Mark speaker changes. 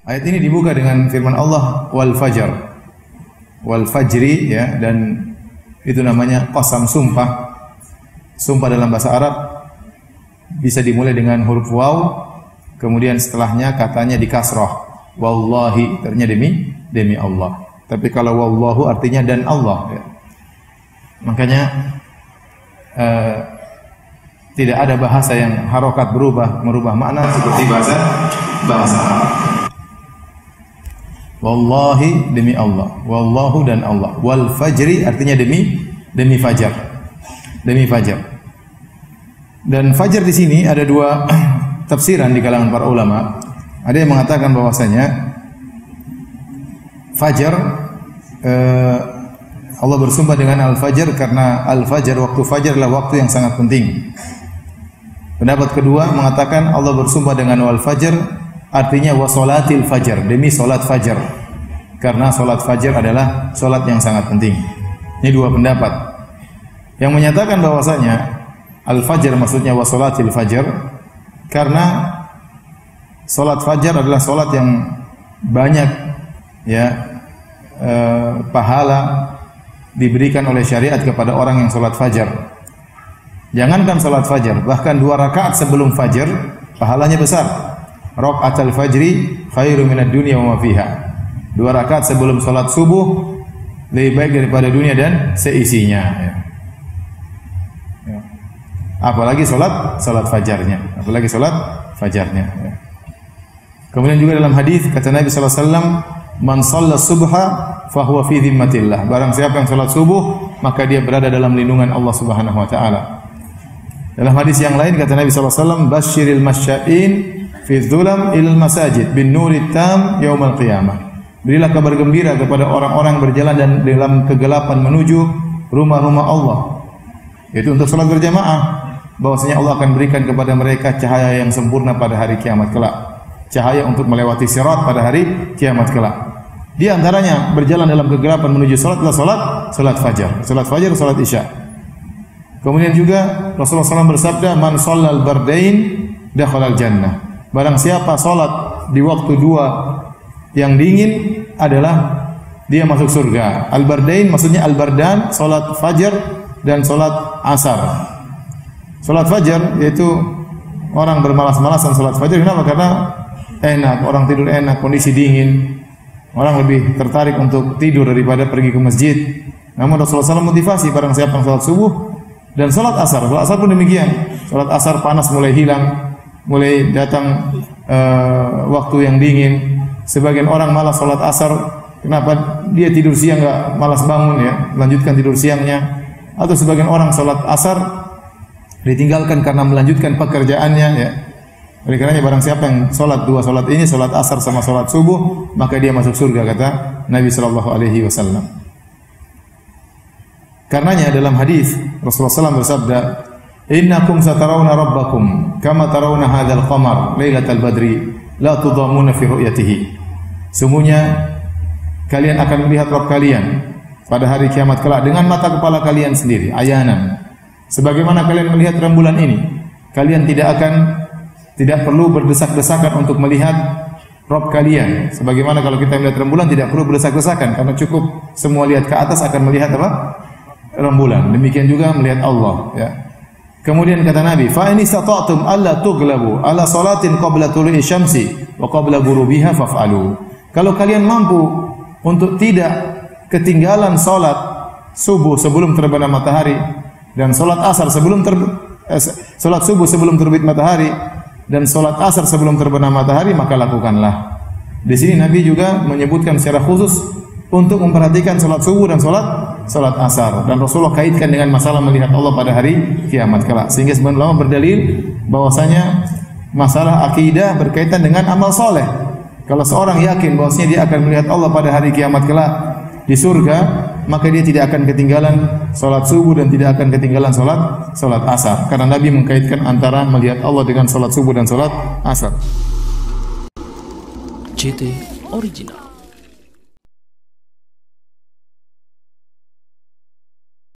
Speaker 1: Ayat ini dibuka dengan firman Allah wal fajar. Wal fajri ya, dan itu namanya qasam, sumpah. Sumpah dalam bahasa Arab bisa dimulai dengan huruf waw, kemudian setelahnya katanya dikasrah. Wallahi, artinya demi Allah. Tapi kalau wallahu artinya dan Allah ya. Makanya tidak ada bahasa yang harokat merubah makna seperti bahasa Arab. Wallahi, demi Allah. Wallahu, dan Allah. Wal fajri artinya demi fajar. Demi fajar. Dan fajar di sini ada dua tafsiran di kalangan para ulama. Ada yang mengatakan bahwasanya fajar Allah bersumpah dengan al-fajr karena al-fajr, waktu fajar adalah waktu yang sangat penting. Pendapat kedua mengatakan Allah bersumpah dengan wal-fajr artinya wasolatil fajar, demi solat fajar, karena solat fajar adalah solat yang sangat penting. Ini dua pendapat. Yang menyatakan bahwasanya al-fajr maksudnya wasolatil fajar karena solat fajar adalah solat yang banyak ya pahala diberikan oleh syariat kepada orang yang solat fajar. Jangankan solat fajar, bahkan 2 rakaat sebelum fajar pahalanya besar. Rakaatul fajri khairu minad dunya wa ma fiha. 2 rakaat sebelum salat subuh lebih baik daripada dunia dan seisinya ya. Ya. Apalagi salat fajarnya, ya. Kemudian juga dalam hadis kata Nabi sallallahu alaihi wasallam, "Man shalla subha fa huwa fi dhimmatillah." Barang siapa yang salat subuh, maka dia berada dalam lindungan Allah Subhanahu wa taala. Dalam hadis yang lain kata Nabi sallallahu alaihi wasallam, "Basyiril masya'in fi dhulam ilal masajid bin nurit tam yaumal qiyamah." Berilah kabar gembira kepada orang-orang berjalan dan dalam kegelapan menuju rumah-rumah Allah. Itu untuk salat berjamaah. Bahwasanya Allah akan berikan kepada mereka cahaya yang sempurna pada hari kiamat kelak. Cahaya untuk melewati sirat pada hari kiamat kelak. Di antaranya berjalan dalam kegelapan menuju salat adalah salat fajar, salat isya. Kemudian juga Rasulullah SAW bersabda, "Man shallal bardain dakhalal jannah." Barang siapa salat di waktu 2 yang dingin adalah dia masuk surga. Al-bardain maksudnya al-bardan, salat fajar dan salat asar. Salat fajar yaitu orang bermalas-malasan salat fajar. Kenapa? Karena enak, orang tidur enak, kondisi dingin. Orang lebih tertarik untuk tidur daripada pergi ke masjid. Namun Rasulullah SAW motivasi barang siapa yang salat subuh dan salat asar. Salat asar pun demikian. Salat asar panas mulai hilang, mulai datang waktu yang dingin. Sebagian orang malas salat asar, kenapa? Dia tidur siang enggak malas bangun ya, lanjutkan tidur siangnya. Atau sebagian orang salat asar ditinggalkan karena melanjutkan pekerjaannya ya. Oleh karenanya barang siapa yang salat 2 salat ini, salat asar sama salat subuh, maka dia masuk surga kata Nabi sallallahu alaihi wasallam. Karenanya dalam hadis Rasulullah SAW bersabda, "Innakum satarawna rabbakum kama tarawna hadzal qamar lailatal badri la tudamuna fi ru'yatihi." Sungguhnya kalian akan melihat Rabb kalian pada hari kiamat kelak dengan mata kepala kalian sendiri, ayanan. Sebagaimana kalian melihat rembulan ini, kalian tidak perlu berdesak-desakan untuk melihat Rabb kalian. Sebagaimana kalau kita melihat rembulan tidak perlu berdesak-desakan karena cukup semua lihat ke atas akan melihat apa? Rembulan. Demikian juga melihat Allah ya. Kemudian kata Nabi, "Fa in istata'tum alla tughlabu ala salatin qabla tulu'i syamsi wa qabla ghurubiha faf'alu." Kalau kalian mampu untuk tidak ketinggalan salat subuh sebelum terbenam matahari dan salat asar sebelum salat subuh sebelum terbit matahari dan salat asar sebelum terbenam matahari, maka lakukanlah. Di sini Nabi juga menyebutkan secara khusus untuk memperhatikan salat subuh dan salat asar, dan Rasulullah kaitkan dengan masalah melihat Allah pada hari kiamat kelak. Sehingga sebagian ulama berdalil bahwasanya masalah akidah berkaitan dengan amal soleh. Kalau seorang yakin bahwasanya dia akan melihat Allah pada hari kiamat kelak di surga, maka dia tidak akan ketinggalan salat subuh dan tidak akan ketinggalan salat asar. Karena Nabi mengkaitkan antara melihat Allah dengan salat subuh dan salat asar.
Speaker 2: JT Original.